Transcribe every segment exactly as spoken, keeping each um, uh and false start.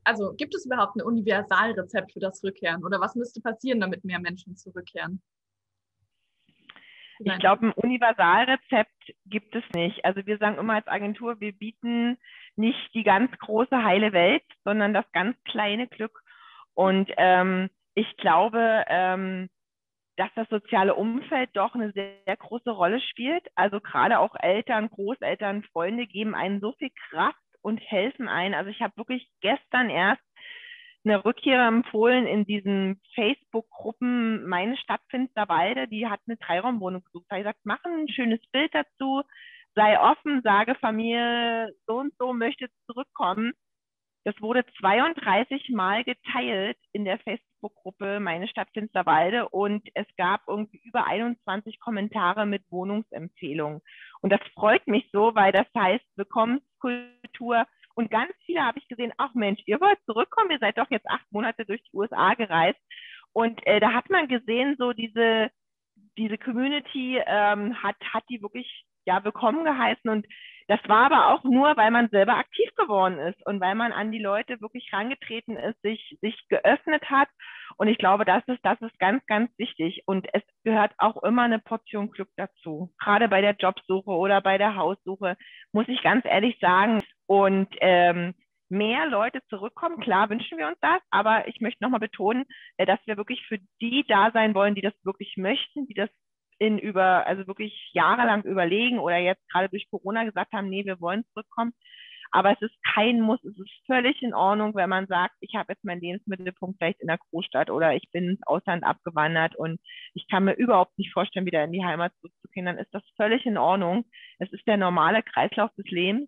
Also gibt es überhaupt ein Universalrezept für das Rückkehren? Oder was müsste passieren, damit mehr Menschen zurückkehren? Ich Nein. glaube, ein Universalrezept gibt es nicht. Also wir sagen immer als Agentur, wir bieten nicht die ganz große heile Welt, sondern das ganz kleine Glück. Und ähm, ich glaube, ähm, dass das soziale Umfeld doch eine sehr, sehr große Rolle spielt. Also gerade auch Eltern, Großeltern, Freunde geben einen so viel Kraft und helfen ein. Also ich habe wirklich gestern erst eine Rückkehr empfohlen in diesen Facebook-Gruppen Meine Stadt Finsterwalde, die hat eine Dreiraumwohnung gesucht. Da habe ich gesagt, mach ein schönes Bild dazu, sei offen, sage Familie, so und so möchte zurückkommen. Das wurde zweiunddreißig Mal geteilt in der Facebook-Gruppe Meine Stadt Finsterwalde und es gab irgendwie über einundzwanzig Kommentare mit Wohnungsempfehlungen. Und das freut mich so, weil das heißt Willkommenskultur. Und ganz viele habe ich gesehen, ach Mensch, ihr wollt zurückkommen, ihr seid doch jetzt acht Monate durch die U S A gereist. Und äh, da hat man gesehen, so diese, diese Community ähm, hat, hat die wirklich ja, willkommen geheißen. Und das war aber auch nur, weil man selber aktiv geworden ist und weil man an die Leute wirklich herangetreten ist, sich, sich geöffnet hat. Und ich glaube, das ist, das ist ganz, ganz wichtig. Und es gehört auch immer eine Portion Glück dazu. Gerade bei der Jobsuche oder bei der Haussuche, muss ich ganz ehrlich sagen. Und ähm, mehr Leute zurückkommen, klar wünschen wir uns das, aber ich möchte nochmal betonen, äh, dass wir wirklich für die da sein wollen, die das wirklich möchten, die das in über, also wirklich jahrelang überlegen oder jetzt gerade durch Corona gesagt haben, nee, wir wollen zurückkommen. Aber es ist kein Muss, es ist völlig in Ordnung, wenn man sagt, ich habe jetzt meinen Lebensmittelpunkt vielleicht in der Großstadt oder ich bin ins Ausland abgewandert und ich kann mir überhaupt nicht vorstellen, wieder in die Heimat zurückzukehren, dann ist das völlig in Ordnung. Es ist der normale Kreislauf des Lebens.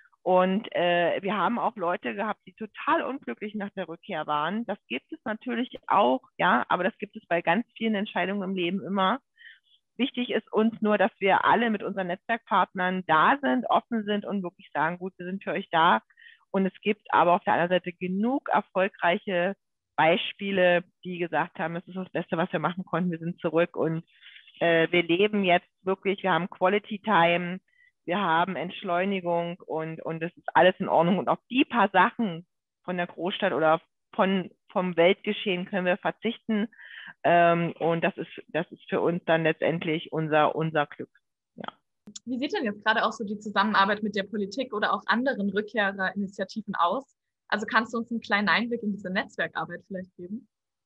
Und äh, wir haben auch Leute gehabt, die total unglücklich nach der Rückkehr waren. Das gibt es natürlich auch, ja, aber das gibt es bei ganz vielen Entscheidungen im Leben immer. Wichtig ist uns nur, dass wir alle mit unseren Netzwerkpartnern da sind, offen sind und wirklich sagen, gut, wir sind für euch da. Und es gibt aber auf der anderen Seite genug erfolgreiche Beispiele, die gesagt haben, es ist das Beste, was wir machen konnten. Wir sind zurück und äh, wir leben jetzt wirklich, wir haben Quality Time, wir haben Entschleunigung und, und es ist alles in Ordnung. Und auf die paar Sachen von der Großstadt oder von, vom Weltgeschehen können wir verzichten. Ähm, und das ist, das ist für uns dann letztendlich unser, unser Glück. Ja. Wie sieht denn jetzt gerade auch so die Zusammenarbeit mit der Politik oder auch anderen Rückkehrerinitiativen aus? Also kannst du uns einen kleinen Einblick in diese Netzwerkarbeit vielleicht geben?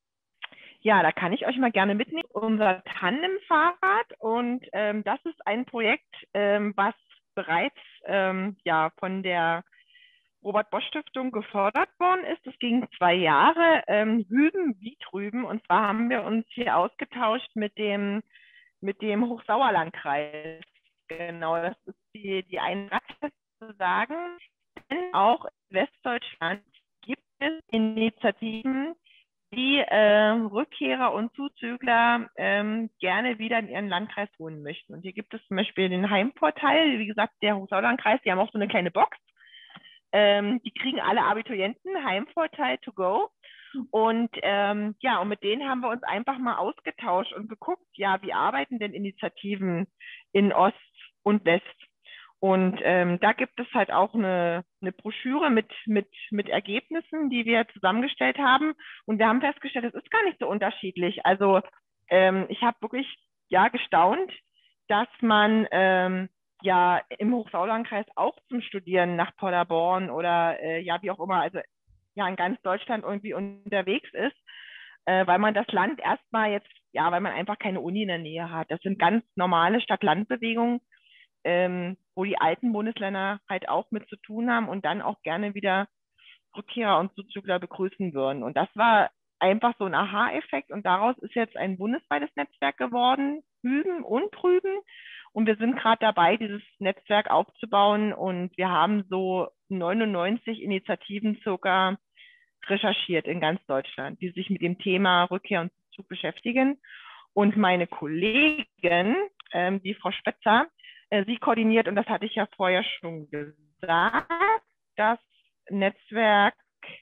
Ja, da kann ich euch mal gerne mitnehmen. Unser Tandemfahrrad und ähm, das ist ein Projekt, ähm, was bereits ähm, ja von der Robert-Bosch-Stiftung gefördert worden ist. Das ging zwei Jahre, ähm, hüben wie drüben. Und zwar haben wir uns hier ausgetauscht mit dem, mit dem Hochsauerlandkreis. Genau, das ist die, die Eintracht zu sagen. Denn auch in Westdeutschland gibt es Initiativen, die äh, Rückkehrer und Zuzügler ähm, gerne wieder in ihren Landkreis wohnen möchten. Und hier gibt es zum Beispiel den Heimvorteil, wie gesagt, der Hochsauerlandkreis, die haben auch so eine kleine Box. Ähm, die kriegen alle Abiturienten Heimvorteil to go. Und ähm, ja, und mit denen haben wir uns einfach mal ausgetauscht und geguckt, ja, wie arbeiten denn Initiativen in Ost und West? Und ähm, da gibt es halt auch eine, eine Broschüre mit, mit, mit Ergebnissen, die wir zusammengestellt haben. Und wir haben festgestellt, es ist gar nicht so unterschiedlich. Also ähm, ich habe wirklich ja gestaunt, dass man ähm, ja im Hochsauerlandkreis auch zum Studieren nach Paderborn oder äh, ja wie auch immer, also ja in ganz Deutschland irgendwie unterwegs ist, äh, weil man das Land erstmal jetzt, ja, weil man einfach keine Uni in der Nähe hat. Das sind ganz normale Stadt-Land-Bewegungen, ähm, wo die alten Bundesländer halt auch mit zu tun haben und dann auch gerne wieder Rückkehrer und Zuzügler begrüßen würden. Und das war einfach so ein Aha-Effekt und daraus ist jetzt ein bundesweites Netzwerk geworden, Hüben und Drüben. Und wir sind gerade dabei, dieses Netzwerk aufzubauen und wir haben so neunundneunzig Initiativen circa recherchiert in ganz Deutschland, die sich mit dem Thema Rückkehr und Zuzug beschäftigen. Und meine Kollegin, ähm, die Frau Spetzer, äh, sie koordiniert, und das hatte ich ja vorher schon gesagt, das Netzwerk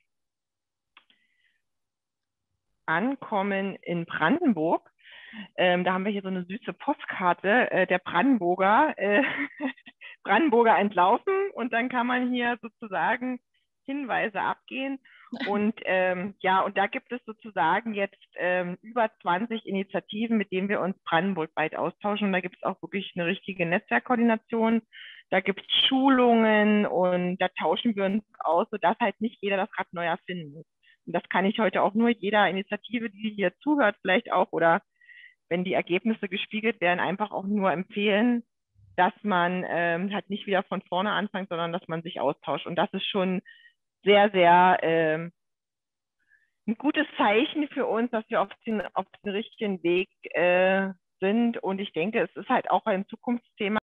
Ankommen in Brandenburg. Ähm, da haben wir hier so eine süße Postkarte äh, der Brandenburger, äh, Brandenburger entlaufen und dann kann man hier sozusagen Hinweise abgehen. Und ähm, ja, und da gibt es sozusagen jetzt ähm, über zwanzig Initiativen, mit denen wir uns brandenburgweit austauschen. Und da gibt es auch wirklich eine richtige Netzwerkkoordination. Da gibt es Schulungen und da tauschen wir uns aus, sodass halt nicht jeder das Rad neu erfinden muss. Und das kann ich heute auch nur jeder Initiative, die hier zuhört, vielleicht auch, oder wenn die Ergebnisse gespiegelt werden, einfach auch nur empfehlen, dass man ähm, halt nicht wieder von vorne anfängt, sondern dass man sich austauscht. Und das ist schon sehr, sehr ähm, ein gutes Zeichen für uns, dass wir auf den, auf den richtigen Weg äh, sind. Und ich denke, es ist halt auch ein Zukunftsthema.